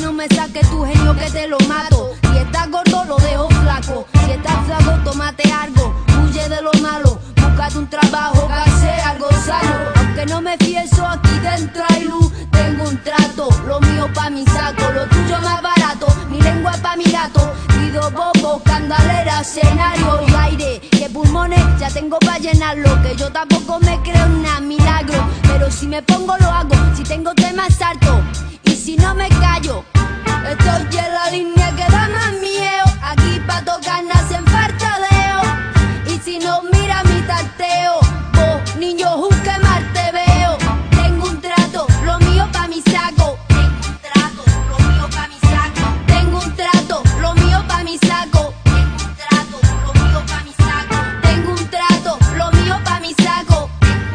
no me saques tu genio que te lo mato. Si estás gordo lo dejo flaco, si estás flaco tómate algo. Huye de lo malo, búscate un trabajo que hace algo sano. Aunque no me fieso, aquí dentro hay luz. Tengo un trato, lo mío pa' mi saco, lo tuyo más barato, mi lengua pa' mi gato. Pido bobo, candalera, escenario y aire, que pulmones ya tengo pa' llenarlo. Que yo tampoco me creo en nada milagro, pero si me pongo lo hago, si tengo temas salto y si no me callo. Estoy en la línea que da más miedo, aquí pa' tocar nacen fartadeo. Y si no mira mi tarteo, vos niño juzgue mal te veo. Tengo un trato, lo mío pa' mi saco. Tengo un trato, lo mío pa' mi saco. Tengo un trato, lo mío pa' mi saco. Tengo un trato, lo mío pa' mi saco. Tengo un trato, lo mío pa' mi saco.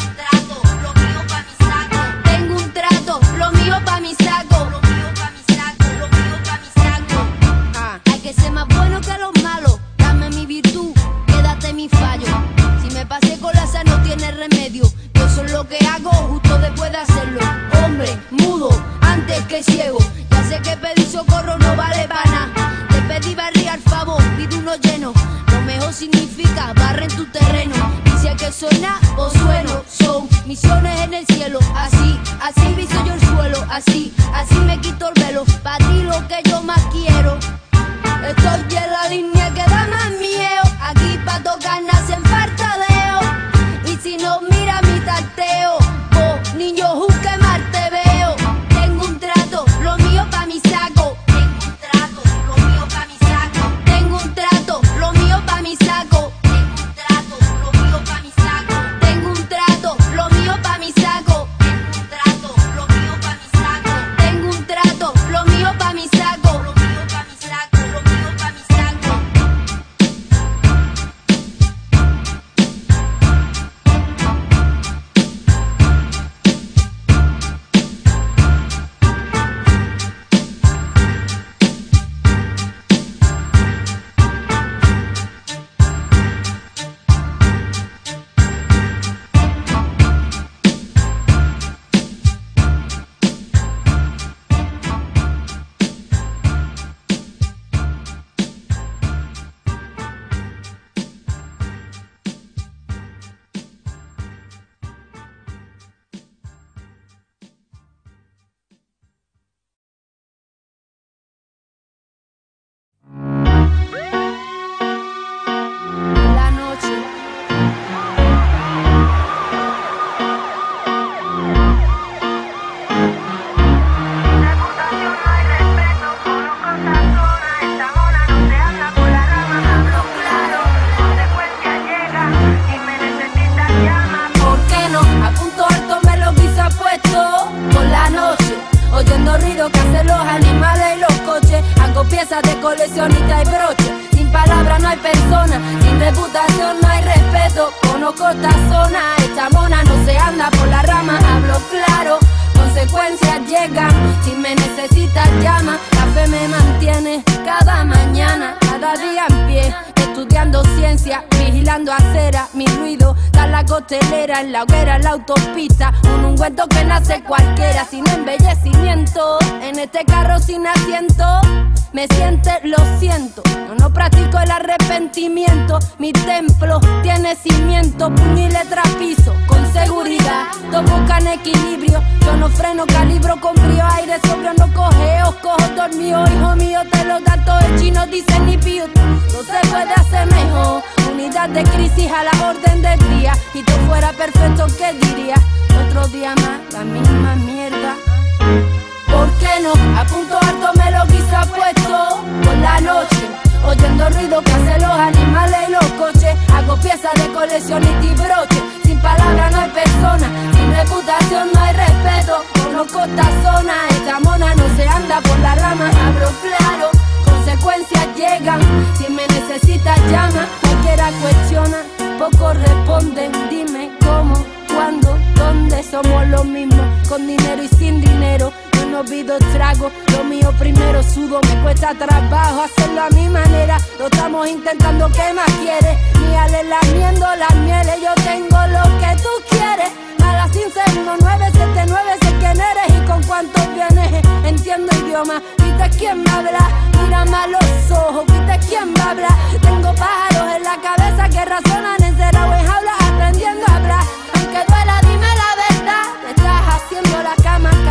Tengo un trato, lo mío pa' mi saco. Lo mío pa' mi saco, lo mío pa' mi saco. Hay que ser más bueno que los malos. Dame mi virtud, quédate mi fallo. Si me pasé con la sal no tiene remedio. Yo soy lo que hago justo después de hacerlo. Hombre, mudo, antes que ciego. Ya sé que pedir socorro no vale para nada. Te pedí barriga al favor, pide uno lleno. Lo mejor significa barre en tu terreno. Y si hay que sonar, pues sueno. Son misiones en el cielo. Así, así viso yo el suelo. Así, así me quito el velo. Pa' ti lo que yo más quiero. Estoy en la línea que da más miedo. Aquí pa' tocar nacen fartadeo. Y si no mira mi tarteo, vos niño juzgue mal te veo. Tengo un trato, lo mío pa' mi saco. Tengo un trato, lo mío pa' mi saco. Tengo un trato, lo mío pa' mi saco. Tengo un trato, lo mío pa' mi saco. Tengo un trato, lo mío pa' mi saco. Tengo un trato, lo mío pa' mi saco. Lo mío pa' mi saco, lo mío pa' mi saco. La noche. ¿Por qué no? A punto alto me lo quise puesto por la noche, oyendo ruido que hacen los animales y los coches. Hago piezas de coleccionista y broche. Sin palabras no hay persona, sin reputación no hay respeto. Conozco esta zona, esta mona no se anda por la rama. Hablo claro, consecuencias llegan. Si me necesitas llama, la fe me mantiene cada mañana, cada día en pie, estudiando ciencia, vigilando acera, mi ruido da la costelera, en la hoguera, en la autopista, un ungüento que nace cualquiera, sin embellecimiento, en este carro sin asiento, me siente, lo siento, no practico el arrepentimiento, mi templo tiene cimiento, puño y letra piso, con seguridad, todos buscan equilibrio, yo no freno, calibro con frío, aire sobrio, no cogeo, cojo dormido, hijo mío, te lo datos el chino, dicen ni pío, no se puede hacer mejor, unidad de crisis a la orden del día, y tú fuera perfecto, ¿qué diría? Otro día más, la misma mierda. ¿Por qué no? A punto alto me lo quise puesto por la noche, oyendo ruido que hacen los animales y los coches. Hago piezas de coleccionista y broche. Sin palabras no hay persona, sin reputación no hay respeto. Conozco esta zona, esta mona no se anda por la rama. Hablo claro, consecuencias llegan. Si me necesitas llama, cualquiera cuestiona, pocos responden. Dime cómo, cuándo, dónde, somos los mismos, con dinero y sin dinero. Yo no pido trago, lo mío primero sudo, me cuesta trabajo hacerlo a mi manera. Lo estamos intentando, ¿qué más quieres? Míale lamiendo las mieles, yo tengo lo que tú quieres. A las 15, 1979, sé quién eres y con cuántos vienes. Entiendo idioma, viste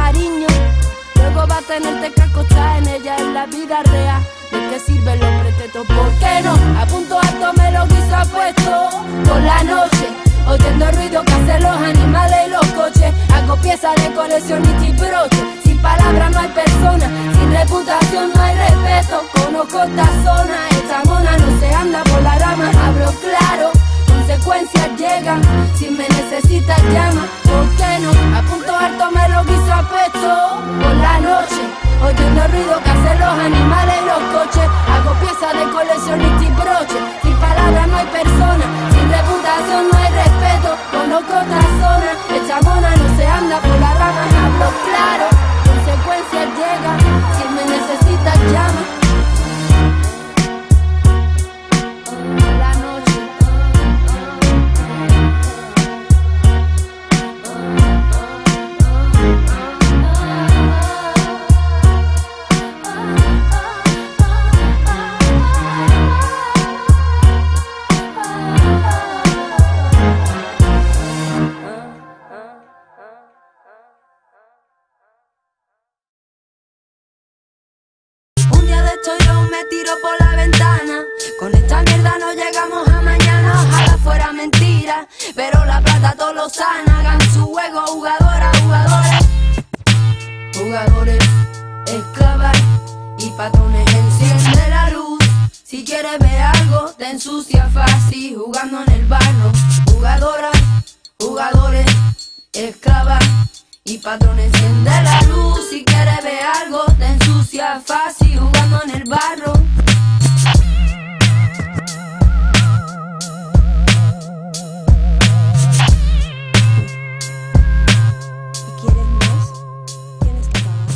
cariño. Luego va a tenerte que acostar en ella en la vida real. ¿De qué sirven los pretextos? ¿Por qué no? A punto alto me lo quiso apuesto. Por la noche, oyendo el ruido que hacen los animales y los coches. Hago piezas de coleccionista y broche. Sin palabras no hay persona, sin reputación no hay respeto. Conozco esta zona, esta mona no se anda por la rama. Hablo claro, consecuencias llegan. Si me necesitas llama, ¿por qué no? A punto alto me lo quiso apuesto. Por la noche, oyendo el ruido que hacen los animales y los coches. Hago piezas de coleccionista y broche. Sin palabras no hay persona, sin reputación no hay respeto. Conozco esta zona, esta mona no se anda por las ramas. Hablo claro, consecuencias llegan. Si me necesitas llama. La noche. Yo me tiro por la ventana. Con esta mierda no llegamos a mañana. Ojalá fuera mentira, pero la plata todo lo sana. Hagan su juego, jugadoras, jugadores. Jugadores, esclavas y patrones. Enciende la luz. Si quieres ver algo, te ensucia fácil. Jugando en el barro. Jugadoras, jugadores, esclavas y patrones. Enciende la luz. Si quieres ver algo, te ensucia fácil. Jugando en el barro. ¿Quieres más? Tienes que pagar.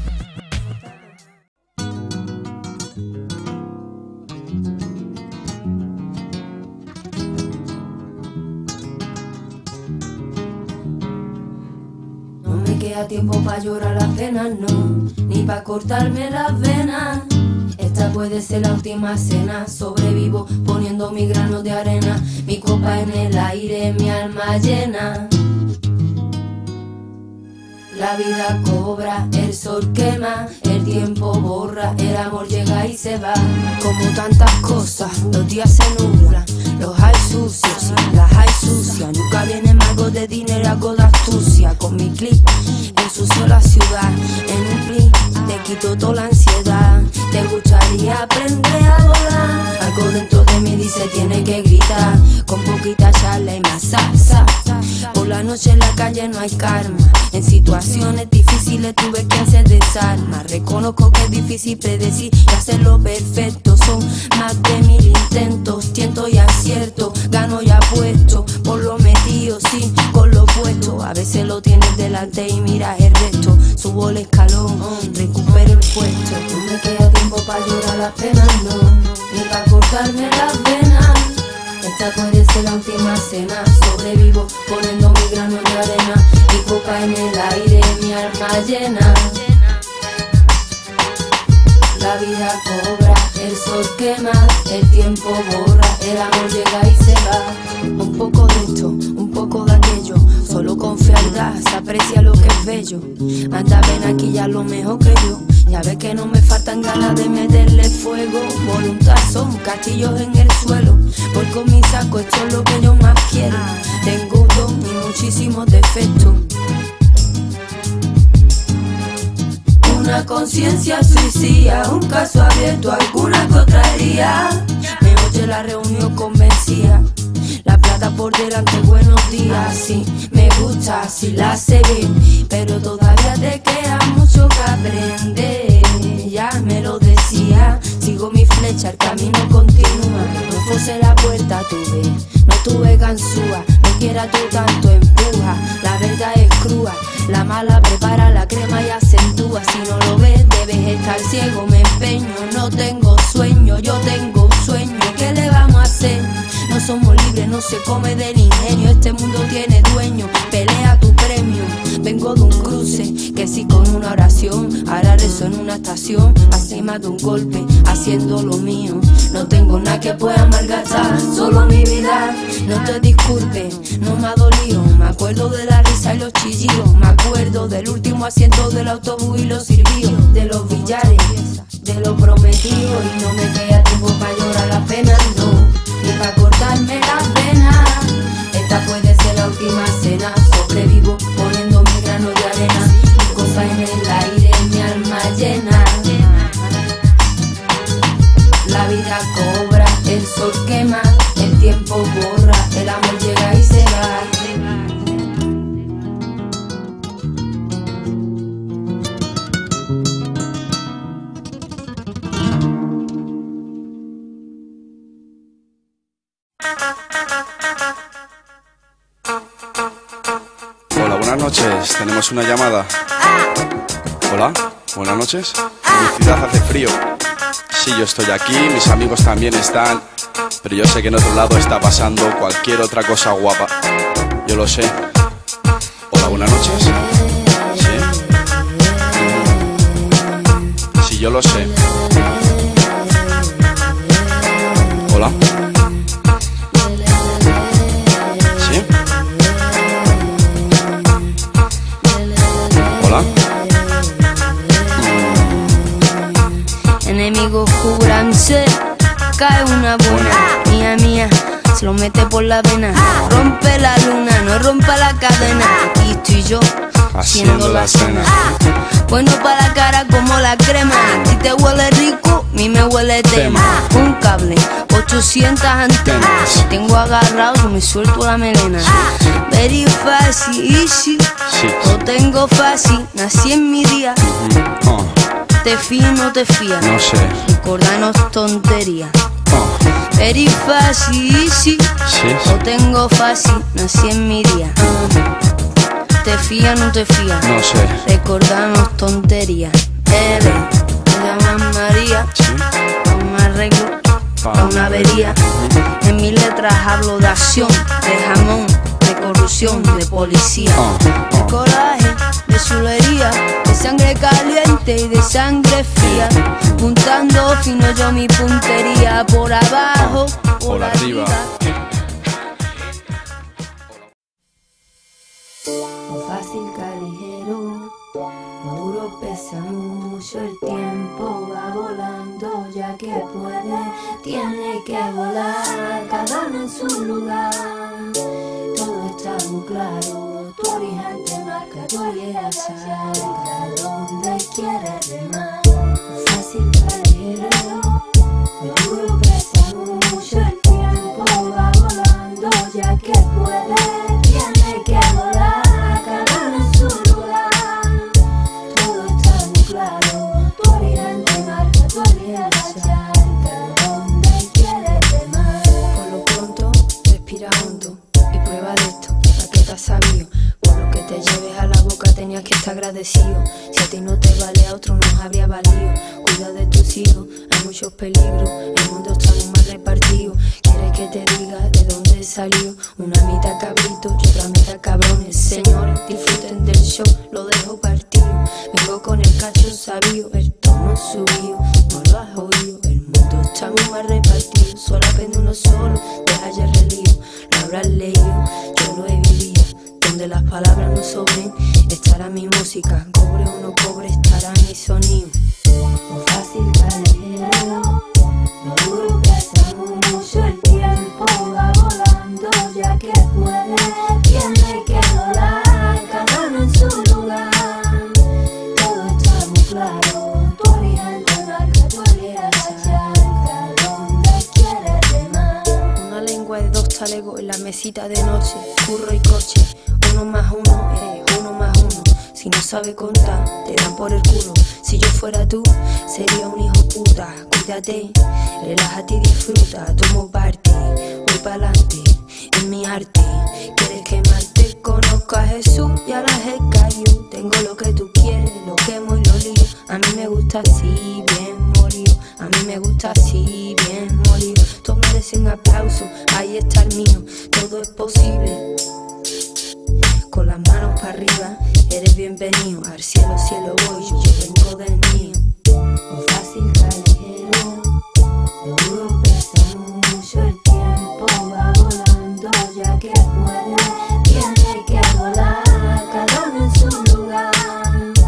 No me queda tiempo para llorar las penas, no, ni para cortarme las venas. Esta puede ser la última cena. Sobrevivo poniendo mi grano de arena. Mi copa en el aire, mi alma llena. La vida cobra, el sol quema, el tiempo borra, el amor llega y se va. Como tantas cosas, los días se nublan, los hay sucios y las hay sucias. Nunca viene algo de dinero, algo de astucia. Con mi clip ensucio la ciudad, en un clip te quito toda la ansiedad. Te gustaría aprender a volar. Algo dentro de mí dice tiene que gritar, con poquita charla y más salsa. Por la noche en la calle no hay karma. En situaciones difíciles tuve que hacer desarma. Reconozco que es difícil predecir y hacerlo perfecto. Son más de 1000 intentos, tiento y acierto. Gano y apuesto por lo metido, sí, con lo puesto. A veces lo tienes delante y miras el resto. Subo el escalón, recupero el puesto. No me queda tiempo para llorar las penas, no, ni para cortarme las venas. Esta puede ser la última cena. Sobrevivo poniendo mi grano de arena. Mi copa en el aire, mi alma llena. La vida cobra, el sol quema, el tiempo borra, el amor llega y se va. Un poco de esto, un poco de aquello, solo con fealdad se aprecia lo que es bello. Anda, ven aquí ya lo mejor que yo. Ya ves que no me faltan ganas de meterle fuego. Voluntad son castillos en el suelo. Voy con mi saco, esto es lo que yo más quiero. Tengo un don y muchísimos defectos. Una conciencia suicida, un caso abierto, alguna contraría. Me oye la reunión convencida. La plata por delante, buenos días. Sí, me gusta, sí la sé bien, pero todavía te queda mucho que aprender. Ya me lo decía, sigo mi flecha, el camino continúa. No fuese la puerta, tuve, no tuve ganzúa. No quiera tú tanto, empuja, la verdad es crua. La mala prepara la crema y acentúa. Si no lo ves, debes estar ciego. Me empeño, no tengo sueño, yo tengo un sueño. ¿Qué le vamos a hacer? No somos libres, no se come del ingenio. Este mundo tiene dueño, pelea tu premio. Vengo de un cruce, que sí con una oración. Ahora rezo en una estación, así más de un golpe, haciendo lo mío. No tengo nada que pueda malgastar, solo mi vida. No te disculpes, no me ha dolido. Me acuerdo de la risa y los chillidos. Me acuerdo del último como asiento del autobús y los sirvió, de los billares, de lo prometido. Y no me queda tiempo para llorar la pena, no, ni para cortarme las venas. Esta puede ser la última cena. Sobrevivo poniendo mi grano de arena, mi cosa en el aire, mi alma llena. La vida cobra, el sol quema, el tiempo borra, el amor llega y se va. Hola, buenas noches, tenemos una llamada. Hola, buenas noches. En mi ciudad hace frío. Sí, yo estoy aquí, mis amigos también están, pero yo sé que en otro lado está pasando cualquier otra cosa guapa. Yo lo sé. Hola, buenas noches. Sí. Sí, yo lo sé. Hola. Sí. Hola. Enemigos cúbranse, cae una buena, mía, se lo mete por la vena. Rompe la luna, no rompa la cadena. Aquí estoy yo, haciendo la cena. Bueno para la cara como la crema. Si te huele rico, a mí me huele tema. Un cable, 800 antenas. Tengo agarrado, me suelto la melena. Very fácil, easy, lo tengo fácil, nací en mi día. ¿Te fías o no te fías? No sé. Recordanos tonterías. Very fácil, easy, lo tengo fácil, nací en mi día. ¿Te fías o no te fías? No sé. Recordanos tonterías. Me llaman María, pa' un arreglo, pa' una avería. En mis letras hablo de acción, de jamón, de corrupción, de policía, de coraje, de chulería, de sangre caliente y de sangre fría. Juntando fino yo mi puntería, por abajo, por arriba. Fácil ligero, lo duro pesa mucho, el tiempo va volando, ya que puede, tiene que volar, cada uno en su lugar. Todo está muy claro, tu origen te marca, tu llegas a donde quieres remar. Fácil ligero, lo duro pesa mucho, el tiempo va volando, ya que puede, tiene que volar. Sabio, por lo que te lleves a la boca tenías que estar agradecido. Si a ti no te vale, a otro nos habría valido. Cuida de tus hijos, hay muchos peligros, el mundo está muy mal repartido. ¿Quieres que te diga de dónde salió? Una mitad cabrito y otra mitad cabrones. Señores, disfruten del show, lo dejo partido. Vengo con el cacho sabio, el tono subido, no lo has oído. El mundo está muy mal repartido, solo aprende uno solo, deja ya el relío. Lo habrás leído, yo lo he vivido. Donde las palabras no sobren, estará mi música. Cobre o no cobre, estará mi sonido. Fácil ligero, lo duro pesa mucho, el tiempo va volando, ya que puede, tiene que volar, cada uno en su lugar. Todo está muy claro, tu origen te marca, tu alianza, donde quieres remar. Una lengua de dos talegos en la mesita de noche, curro y coche. Uno más uno es uno más uno. Si no sabe contar, te dan por el culo. Si yo fuera tú, sería un hijo puta. Cuídate, relájate y disfruta. Tomo parte, voy pa'lante en mi arte. ¿Quieres quemarte? Conozco a Jesús y a la Jecayo. Tengo lo que tú quieres, lo quemo y lo lío. A mí me gusta así, bien molido. A mí me gusta así, bien molido. Todos merecen aplauso, ahí está el mío. Todo es posible. Con las manos para arriba, eres bienvenido. Al cielo, cielo voy, yo vengo del mío. Fácil ligero, lo duro pesa mucho, el tiempo va volando, ya que puede, tiene que volar, cada uno en su lugar.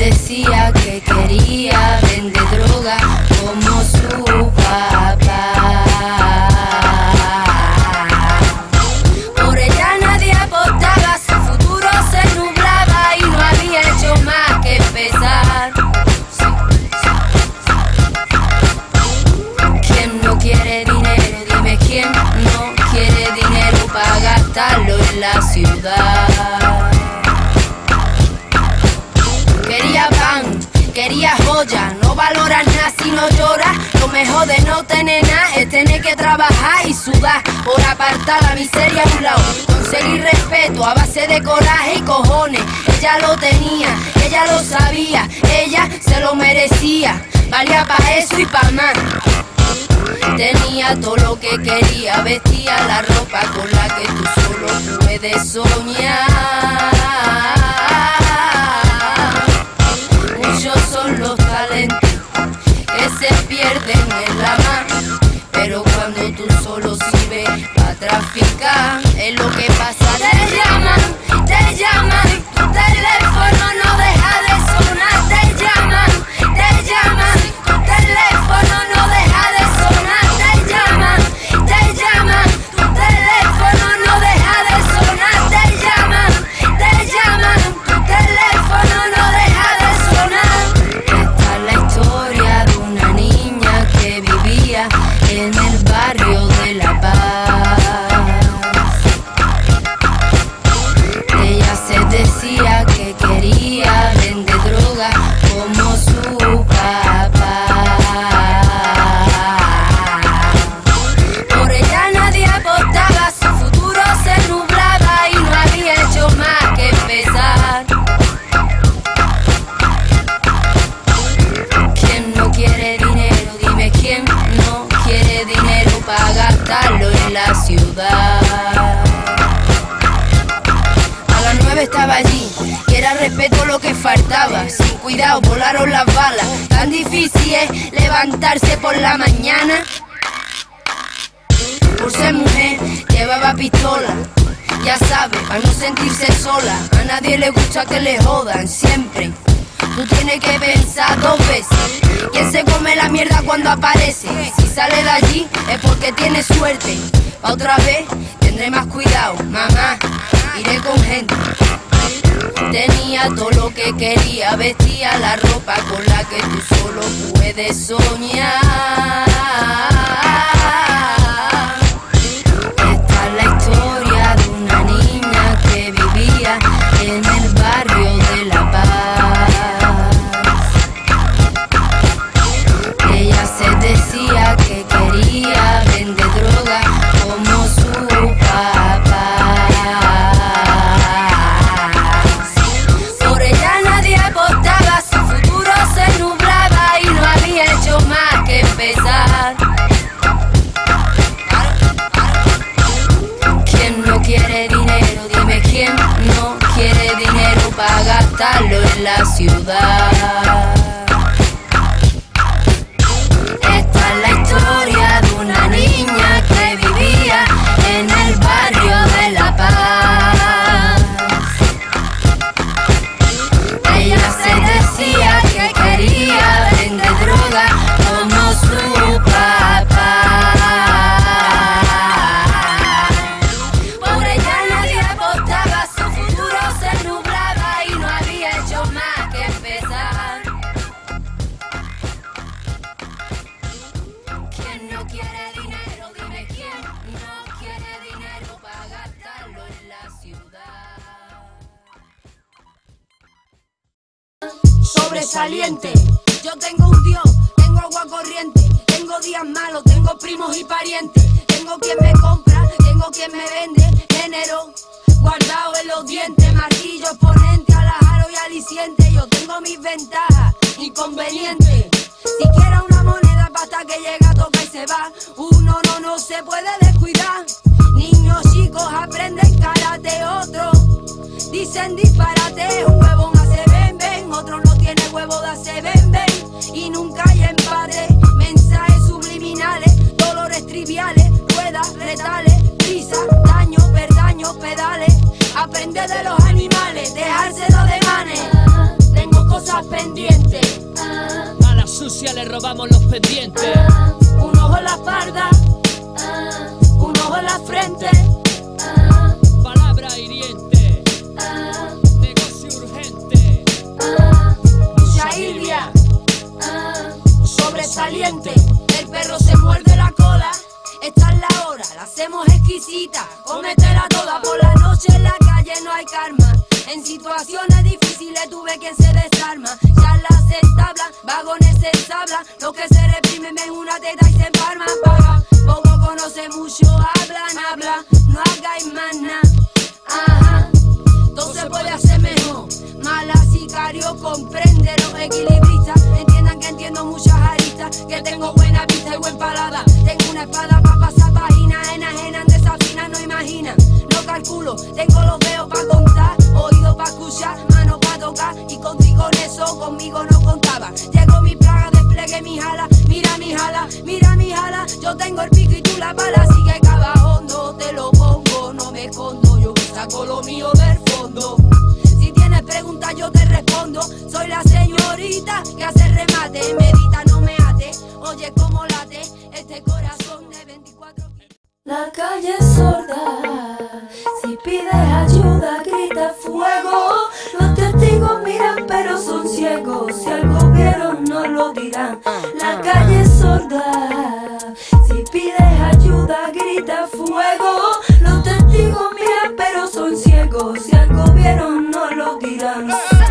decía que quería vender droga como su papá. Por ella nadie apostaba, su futuro se nublaba y no había hecho más que empezar. ¿Quién no quiere dinero? Dime quién no quiere dinero para gastarlo en la ciudad. Quería pan, quería joya, no valoras nada si no lloras. Lo mejor de no tener nada es tener que trabajar y sudar por apartar la miseria a un lado. Conseguir respeto a base de coraje y cojones. Ella lo tenía, ella lo sabía, ella se lo merecía. Valía pa' eso y pa' más. Tenía todo lo que quería, vestía la ropa con la que tú solo puedes soñar. Muchos son los talentos que se pierden en la mar, pero cuando tú solo sirves para traficar, es lo que pasa. Te llaman, tu teléfono no deja de sonar. Te llaman, tu teléfono no deja de sonar. Te llaman, tu teléfono no deja de sonar. Te llaman, tu teléfono no deja de sonar. Esta es la historia de una niña que vivía en el barrio de La Paz. Ella se decía que quería vender droga como su papá. Por ella nadie apostaba, su futuro se nublaba y no había hecho más que empezar. ¿Quién no quiere dinero? Dime quién no quiere dinero para gastarlo en la ciudad. A las 9 estaba allí, que era respeto lo que faltaba. Sin cuidado volaron las balas. Tan difícil es levantarse por la mañana. Por ser mujer llevaba pistola, ya sabe, para no sentirse sola. A nadie le gusta que le jodan siempre. Tú tienes que pensar dos veces. ¿Quién se come la mierda cuando aparece? Si sale de allí es porque tiene suerte. Pa' otra vez tendré más cuidado, mamá, iré con gente. Tenía todo lo que quería, vestía la ropa con la que tú solo puedes soñar. Esta es la historia de una niña que vivía en el barrio de La Paz. Ella se decía que quería vender droga como su papá. Por ella nadie apostaba, su futuro se nublaba y no había hecho más que empezar. ¿Quién no quiere dinero? Dime quién no quiere dinero para gastarlo en la ciudad. Esta es la historia de una niña que vivía en el barrio de La Paz. Ella se decía que quería vender droga como su papá. Por ella nadie apostaba, su futuro se nublaba y no había hecho más que empezar. ¿Quién no quiere dinero? Dime quién no quiere dinero para gastarlo en la ciudad. Sobresaliente, yo tengo un Dios, tengo agua corriente, tengo días malos, tengo primos y parientes, tengo quien me compra, tengo quien me vende, género guardado en los dientes, martillo, ponente, alajaro y aliciente. Yo tengo mis ventajas, inconvenientes. Si quiera una moneda basta que llega, toca y se va. Uno no se puede descuidar. Niños chicos aprenden karate, otros dicen disparate. Un huevón hace ven ven, otro no tiene huevo de hace ven ven. Y nunca hay empate, mensajes subliminales, dolores triviales, ruedas letales, prisa, daño, perdaños, pedales. Aprende de los animales, dejárselo de manes. Tengo cosas estás pendiente. A la sucia le robamos los pendientes. Un ojo en la espalda, un ojo en la frente. Palabra hiriente, negocio urgente. Mucha irbia, sobresaliente. El perro se muerde la cola. Esta es la hora, la hacemos exquisita. Cómetela toda por la noche en la calle, no hay karma. En situaciones difíciles tuve quien se desarma. Charlas se entablan, vagones se ensablan. Lo que se reprimen en una teta y se empalman. Paga, poco conoce, mucho habla. No hagáis más nada. Ajá, todo se puede hacer mejor. Mala sicario, comprende los equilibristas. Entiendan que entiendo muchas aristas. Que tengo buena vista y buen paladar. Tengo una espada para pasar páginas. Enajenan, desafinan, no imaginan. No calculo, tengo los dedos para contar. Oído para escuchar, mano para tocar. Y contigo con eso, conmigo no contaba. Llegó mi plaga, desplegué mi jala. Mira mi jala, mira mi jala. Yo tengo el pico y tú la pala. Así que cava hondo, te lo pongo. No me escondo, yo saco lo mío del fondo. Si tienes preguntas yo te respondo. Soy la señorita que hace remate. Medita, no me ate. Oye cómo late este corazón de 24 kilos. La calle es sorda, si pides ayuda grita fuego. Los testigos miran pero son ciegos, si algo vieron no lo dirán. La calle es sorda, si pides ayuda grita fuego. Los testigos miran pero son ciegos, si algo vieron no lo dirán.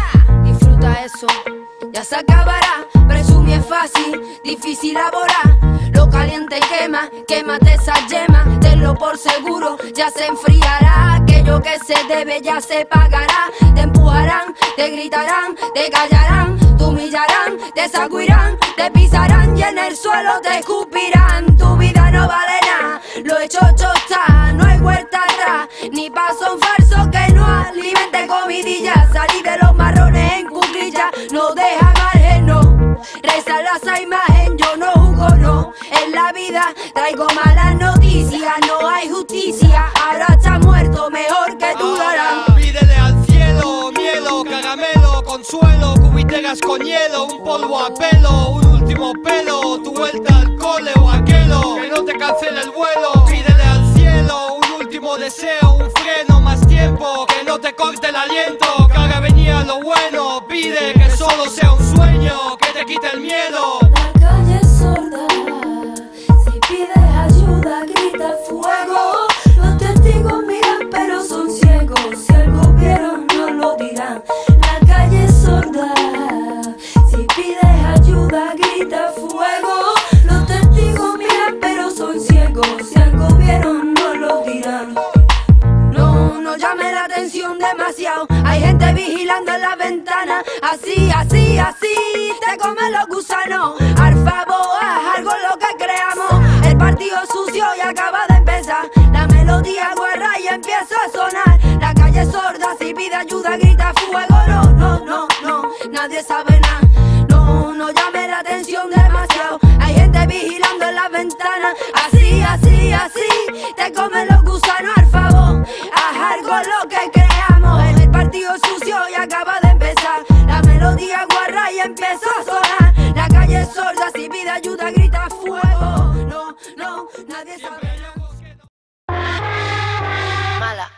Disfruta eso, ya se acabará. Presumir es fácil, difícil laborar. Lo caliente quema, quémate esa yema. Tenlo por seguro, ya se enfriará. Aquello que se debe ya se pagará. Te empujarán, te gritarán, te callarán, te humillarán, te sacudirán, te pisarán y en el suelo te escupirán. Tu vida no vale nada, lo hecho está, no hay vuelta atrás. Ni paso en falso que no alimente comidilla. Salí de los marrones en cuclilla, no deja margen, no. Reza esa imagen, yo no juzgo, no. En la vida traigo malas noticias, no hay justicia. Ahora está muerto, mejor que tú lo harás. Pídele al cielo, miedo, caramelo, consuelo, cubiteras con hielo, un polvo a pelo, un último pelo, tu vuelta al cole o aquelo, que no te cancele el vuelo. Pídele al cielo un último deseo, un freno, más tiempo, que no te corte el aliento, que ahora venía lo bueno. Pide que solo sea un sueño, que te quite el miedo. La calle es sorda, si pides ayuda grita fuego. Los testigos miran pero son ciegos, si algo vieron no lo dirán. La calle es sorda, si pides ayuda grita fuego. Los testigos miran pero son ciegos, si algo vieron no lo dirán. No llame la atención demasiado. Hay gente vigilando en la ventana. Así, así, así te comen los gusanos. Al favor, haz algo lo que creamos. El partido sucio y acaba de empezar. La melodía guarra y empieza a sonar. La calle es sorda, si pide ayuda grita fuego. No, nadie sabe nada. No llame la atención demasiado. Hay gente vigilando en la ventana. Así, así, así te comen los gusanos. Al favor, haz algo lo que creamos. El partido sucio y acaba de empezar. La melodía guarra y empieza a sonar. La calle es sorda, si pide ayuda grita fuego. No, nadie sabe. Mala.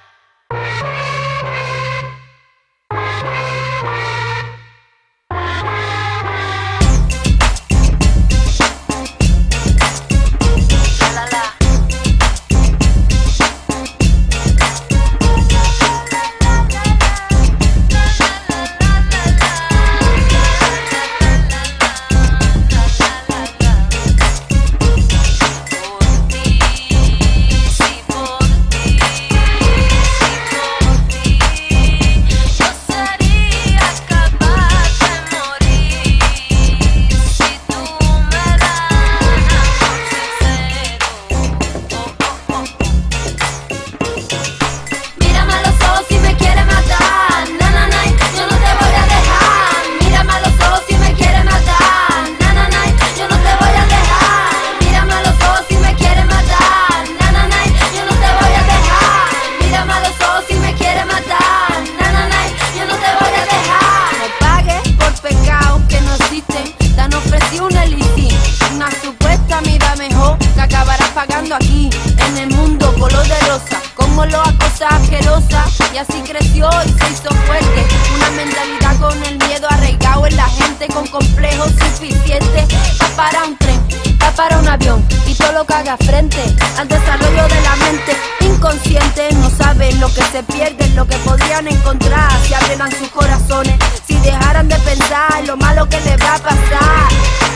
y así creció y se hizo fuerte. Una mentalidad con el miedo arraigado en la gente, con complejos suficientes para un tren, para un avión y todo lo que haga frente al desarrollo de la mente. Inconscientes no saben lo que se pierden, lo que podrían encontrar si abrieran sus corazones, si dejaran de pensar en lo malo que les va a pasar.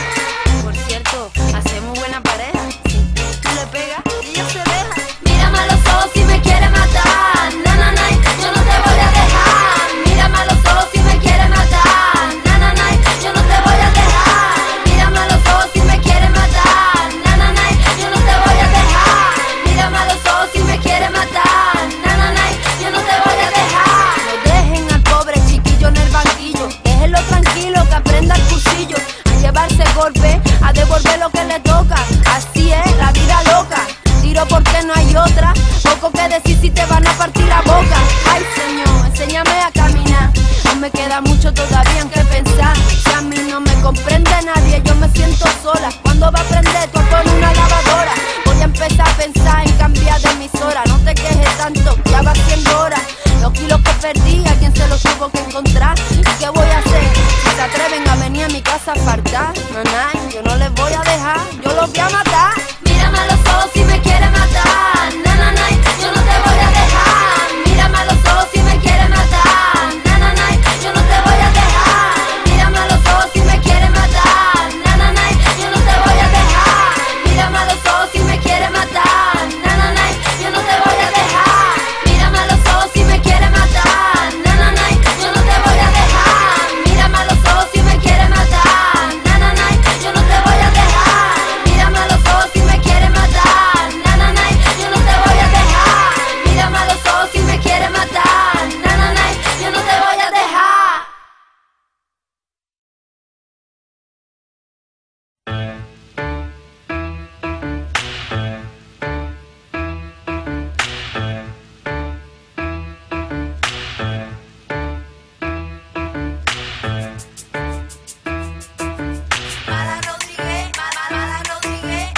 Por cierto, hacemos buena pareja. Tú le pegas y ella se deja. Mírame a los ojos si me quieres matar, na na na, yo no te voy a dejar. Mírame a los ojos si me quieres matar, na na na, yo no te voy a dejar. Mírame a los ojos si me quieres matar, na na na, yo no te voy a dejar. Mírame a los ojos si me quieres matar, na na na, yo no te voy a dejar. No dejen al pobre chiquillo en el banquillo, déjenlo tranquilo que aprenda el cursillo a llevarse golpe, a devolver lo que le toca. Así es la vida loca, tiro porque no hay otra. Poco que decir si te van a partir la boca. Ay Señor, enséñame a caminar, aún me queda mucho todavía en que pensar. Si a mí no me comprende nadie, yo me siento sola. ¿Cuándo va a aprender tú a poner una lavadora? Voy a empezar a pensar en cambiar de emisora. No te quejes tanto, ya va siendo hora. Los kilos que perdí, a quien se los tuvo que encontrar. ¿Y qué voy a hacer? Si se atreven a venir a mi casa a faltar, naná, yo no les voy a dejar, yo los voy a matar. Mírame a los ojos si me quieres matar, na na na, yo no te voy a dejar. Mírame a los ojos si me quieres matar, na na na, yo no te voy a dejar. Mírame a los ojos si me quieres matar, na na na, yo no te voy a dejar. Mírame a los ojos si me quieres matar, na na na, yo no te voy a dejar. Mírame a los ojos si me quieres matar, na na na, yo no te voy a dejar. Mírame a los ojos si me quieres matar, na na na, yo no te voy a dejar. Mírame a los ojos si me quieres matar, na na na, yo no te voy a dejar. Mírame a los ojos si me quieres matar, na na na, yo no te voy a dejar. Mala Rodríguez, Mala Rodríguez.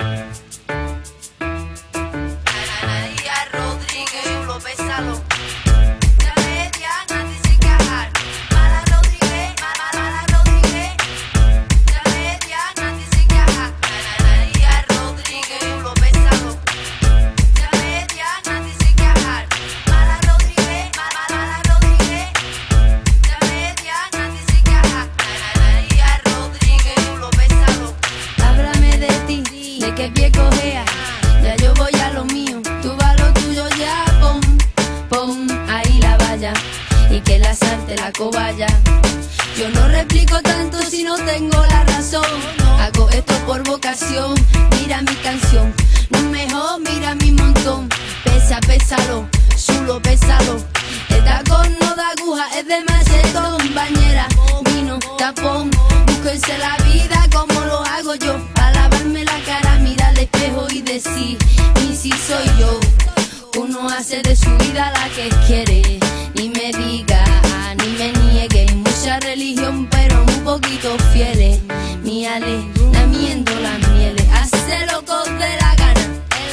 María Rodríguez, chulo, bésalo. La media, nadie se encajar. Mala Rodríguez, Mala Rodríguez. La media, nadie se encajar. María Rodríguez, chulo, bésalo. La media, nadie se encajar. Mala Rodríguez, Mala Rodríguez. La media, nadie se encajar. María Rodríguez, chulo, bésalo. Háblame de ti, de qué pie cojeas. Ya yo voy a lo mío, tú vas a lo tuyo ya. Pon ahí la valla y que la salte la cobaya. Yo no replico tanto si no tengo la razón. Hago esto por vocación. Mira mi canción, no es mejor, mira mi montón. Pésalo, chulo, pésalo. El tacón no da aguja, es de macetón. Bañera, vino, tapón. Búsquense la vida como lo hago yo. Para lavarme la cara, mirar al espejo y decir, y si soy yo. Uno hace de su vida la que quiere. Ni me diga, ni me niegue. Mucha religión, pero muy poquito fieles. Míale, lamiendo las mieles. Hace lo que de la gana.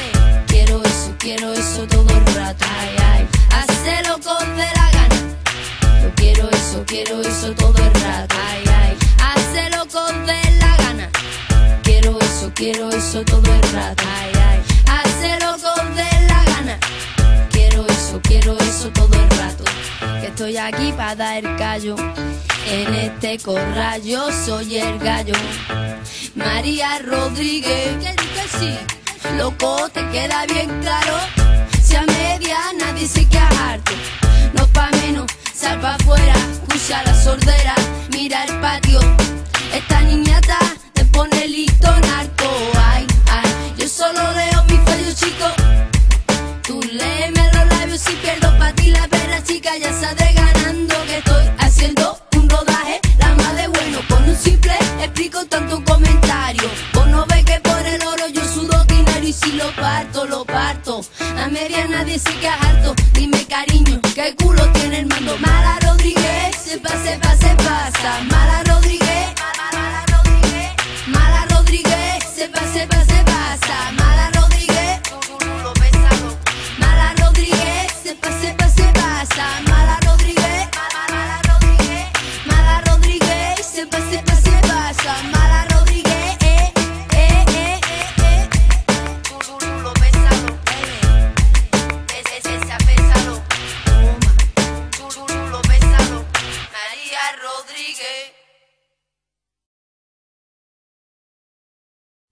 Quiero eso todo el rato. Ay, ay. Hace lo que de la gana. Yo quiero eso todo el rato. Ay, ay. Hace lo que de la gana. Quiero eso todo el rato. Ay, ay. Hace lo que de la gana. Quiero eso todo el rato. Que estoy aquí para dar el callo. En este corral yo soy el gallo. María Rodríguez, que sí. Loco, te queda bien claro. Si a media nadie se queda harto. No pa' menos, sal pa' afuera. Escucha la sordera, mira el patio. Esta niñata te pone listón harto. Ay, ay, yo solo leo mi fallo chico. Tú léeme los labios si pierdo pa' ti la perra chica. Ya saldré ganando que estoy haciendo un rodaje. La más de bueno, con un simple explico tanto comentario. Vos no ves que por el oro yo sudo dinero. Y si lo parto, a media nadie se queda harto. Dime cariño, ¿qué culo tiene el mando? Mala Rodríguez, se pasa. Mala Rodríguez, Mala Rodríguez, se pasa. Mala Rodríguez, Mala Rodríguez, se pasa.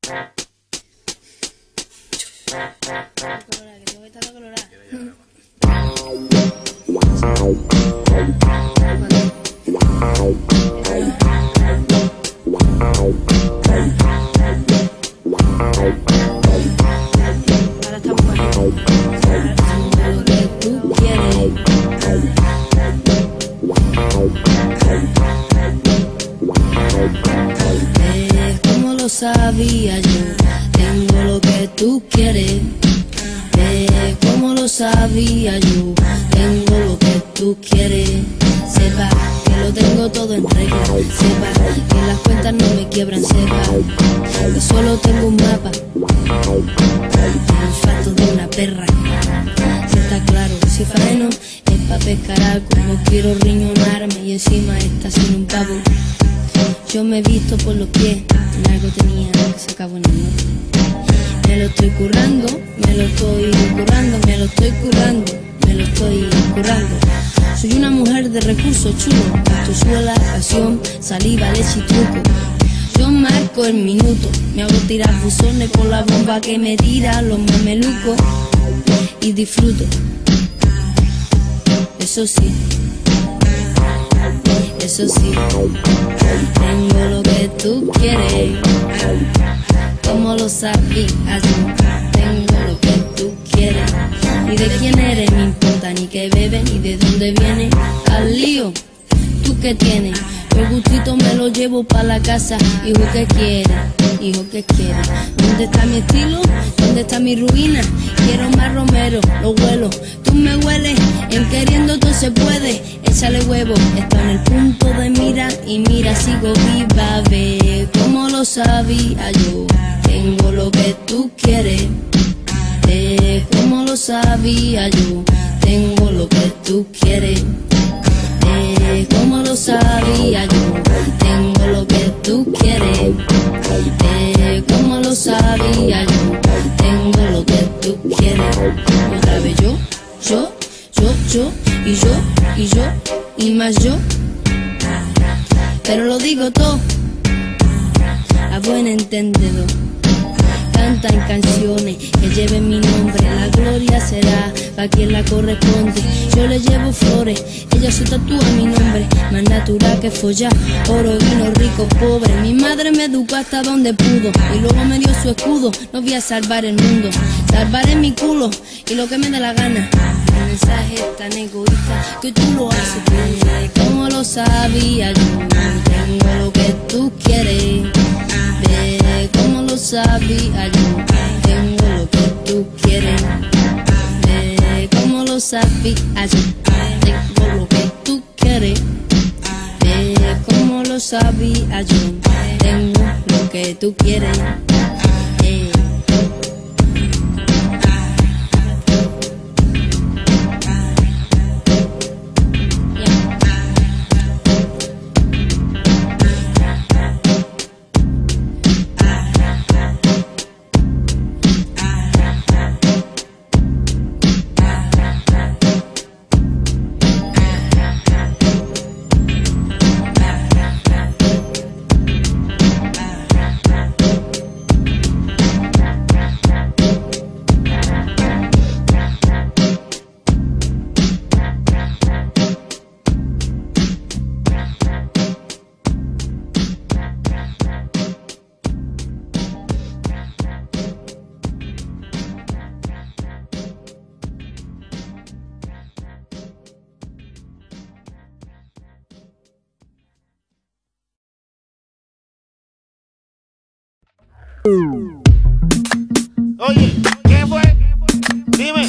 Sabía yo, tengo lo que tú quieres. Como lo sabía yo, tengo lo que tú quieres. Sepa que lo tengo todo en regla. Sepa que las cuentas no me quiebran. Sepa que solo tengo un mapa, el olfato de una perra. Si está claro, si faeno es pa' pescar algo. No quiero riñonarme y encima está sin un pavo. Yo me he visto por los pies, en algo tenía que se acabó en el norte. Me lo estoy currando, me lo estoy currando, me lo estoy currando, me lo estoy currando. Soy una mujer de recursos chulos, suela, pasión, saliva, leche y truco. Yo marco el minuto, me hago tirar buzones con la bomba que me tira los mamelucos y disfruto. Eso sí, eso sí, tengo lo que tú quieres. Como lo sabías yo, tengo lo que tú quieres. Ni de quién eres me importa, ni qué bebes, ni de dónde vienes. Al lío, ¿tú qué tienes? El gustito me lo llevo pa' la casa. Hijo, ¿qué quieres? Hijo, ¿qué quieres? ¿Dónde está mi estilo? ¿Dónde está mi ruina? Quiero más romero, lo huelo. Tú me hueles, en queriendo todo se puede. Échale huevo, está en el punto de mira. Y mira, sigo viva, ve como lo sabía yo. Tengo lo que tú quieres. Ve como lo sabía yo. Tengo lo que tú quieres. Como lo sabía yo, tengo lo que tú quieres. Como lo sabía yo, tengo lo que tú quieres. Otra vez yo, y yo, y yo, y más yo. Pero lo digo todo a buen entendedor. Cantan canciones que lleven mi nombre, la gloria será pa' quien la corresponde. Yo le llevo flores, ella se tatúa mi nombre, más natural que follar, oro, vino, rico, pobre. Mi madre me educó hasta donde pudo y luego me dio su escudo. No voy a salvar el mundo, salvaré mi culo y lo que me dé la gana. El mensaje es tan egoísta que tú lo haces bien. Como lo sabía yo, tengo lo que tú quieres. Como lo sabía yo, tengo lo que tú quieres. Como lo sabía yo, tengo lo que tú quieres. Como lo sabía yo, tengo lo que tú quieres. Oye, ¿qué fue? Dime.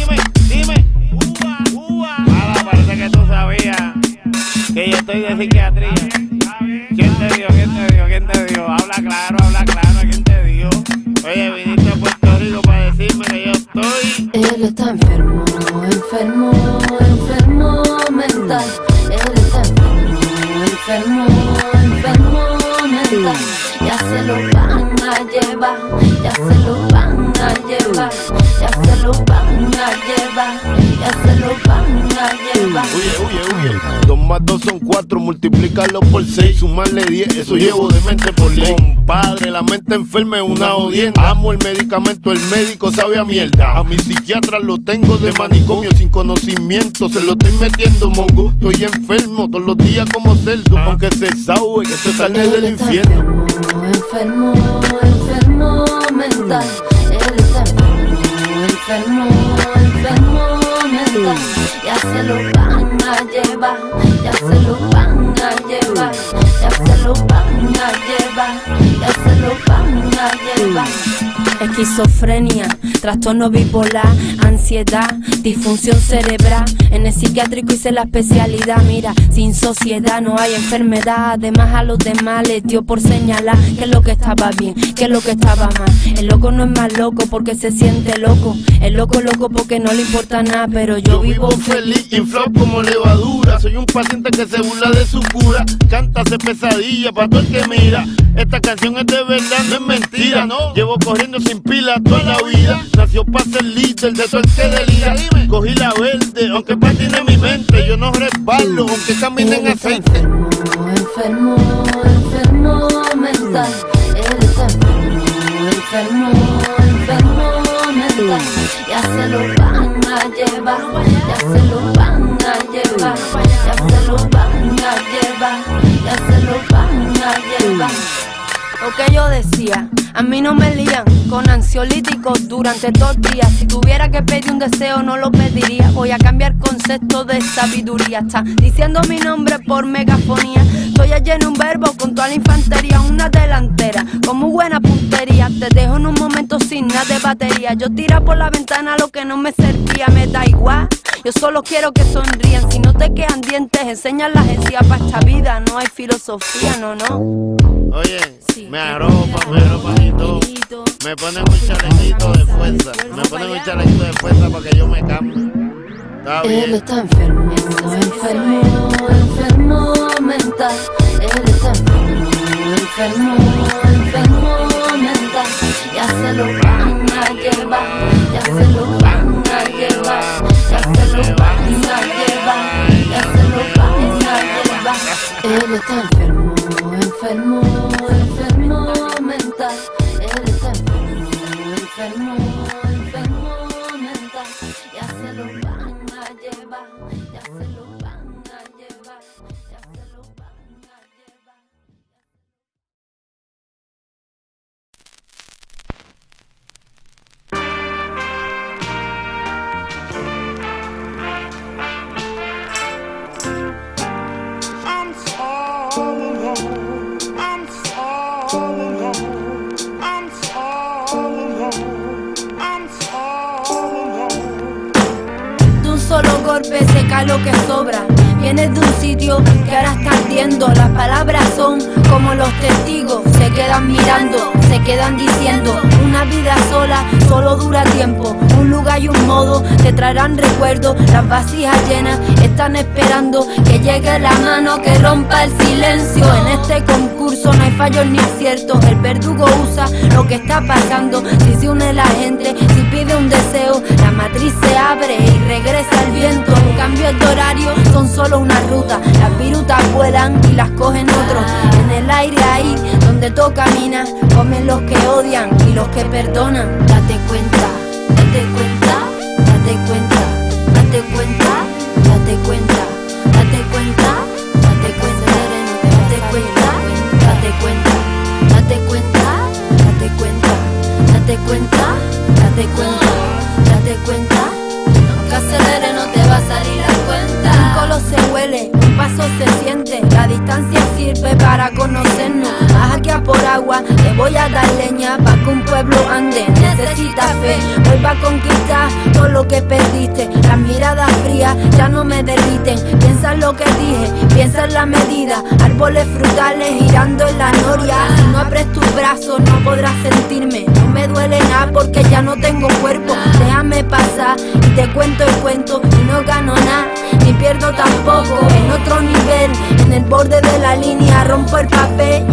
Nada, parece que tú sabías que yo estoy de psiquiatría. ¿Quién te dio? Habla claro, ¿quién te dio? Oye, viniste a Puerto Rico para decirme que yo estoy... Él está enfermo mental. Él está enfermo mental. Ya se lo van a llevar, ya se lo van a llevar, ya se lo van a llevar, ya se lo van a llevar. Oye, más 2 son 4, multiplícalo por 6, sumarle 10, eso llevo de mente por ley. Compadre, la mente enferma es una jodienda. Amo el medicamento, el médico sabe a mierda. A mi psiquiatra lo tengo de manicomio, sin conocimiento, se lo estoy metiendo mongo. Estoy enfermo todos los días como cerdo, aunque se sabe que se sale del infierno. Enfermo, enfermo mental. Él está enfermo, enfermo mental. Ya se lo van a llevar, ya se lo van a llevar, ya se lo van a llevar, ya se lo van a llevar. Esquizofrenia, trastorno bipolar, ansiedad, disfunción cerebral. En el psiquiátrico hice la especialidad. Mira, sin sociedad no hay enfermedad. Además a los demás les dio por señalar qué es lo que estaba bien, qué es lo que estaba mal. El loco no es más loco porque se siente loco. El loco loco porque no le importa nada. Pero yo vivo feliz, inflado como levadura. Soy un paciente que se burla de su cura. Canta, hace pesadilla para todo el que mira. Esta canción es de verdad, no es mentira, no. Llevo corriendo sin pila toda la vida. Nació para ser líder de todo el que delira. Cogí la verde, aunque patine mi mente. Yo no resbalo, aunque camine en aceite. Enfermo, enfermo mental. Él está enfermo, enfermo mental. Ya se lo van a llevar, ya se lo van a llevar, ya se lo van a llevar, ya se lo van a llevar. lo que yo decía. A mí no me lían con ansiolíticos durante todo el día. Si tuviera que pedir un deseo no lo pediría. Voy a cambiar concepto de sabiduría. Está diciendo mi nombre por megafonía. Estoy allá en un verbo con toda la infantería. Una delantera con muy buena puntería. Te dejo en un momento sin nada de batería. Yo tira por la ventana lo que no me servía. Me da igual, yo solo quiero que sonrían. Si no te quedan dientes, enseñan la agencia. Pa' esta vida no hay filosofía, no, no. Oye, Sí, me arropan y todo. Me ponen un chalequito de fuerza. Me ponen un chalequito de fuerza para que yo me cambie. Está Él bien. está enfermo, enfermo, enfermo mental. Él está enfermo, enfermo, enfermo mental. Ya se lo van a llevar, ya se lo van a llevar, ya se lo van a llevar, ya se lo van a llevar. Él está enfermo, enfermo, enfermo mental. Él está enfermo, enfermo, enfermo mental. Ya se lo van a llevar, ya se lo van a llevar, ya se lo van a llevar. I'm so alone. I'm so alone. I'm so alone. I'm so alone. De un solo golpe se cae lo que sobra. Vienes de un sitio que ahora está ardiendo. Las palabras son como los testigos. Se quedan mirando, se quedan diciendo. Una vida sola solo dura tiempo. Un lugar y un modo te traerán recuerdos. Las vasijas llenas están esperando que llegue la mano que rompa el silencio. En este concurso no hay fallos ni aciertos. El verdugo usa lo que está pasando. Si se une la gente, si pide un deseo, la matriz se abre y regresa el viento. En cambio de horario son solo una ruta. Las virutas vuelan y las cogen otros. En el aire ahí donde tú caminas, comen los que odian y los que perdonan. Date cuenta, date cuenta, date cuenta, date cuenta, date cuenta, date cuenta, date cuenta, date cuenta, date cuenta, date cuenta, date cuenta, date cuenta, date cuenta, date cuenta. Aunque acelere no te va a salir a cuenta. Un colo se huele, un paso se siente. La distancia sirve para conocernos. Vas aquí a por agua, te voy a dar leña pa' que un pueblo ande. Necesita fe, vuelva a conquistar todo lo que perdiste. Las miradas frías ya no me derriten. Piensa en lo que dije, piensa en la medida. Árboles frutales girando en la noria. Si no abres tus brazos no podrás sentirme. No me duele nada porque ya no tengo cuerpo. Déjame pasar y te cuento el cuento. Y no gano nada, ni pierdo tampoco. En otro nivel, en el borde de la línea rompo el papel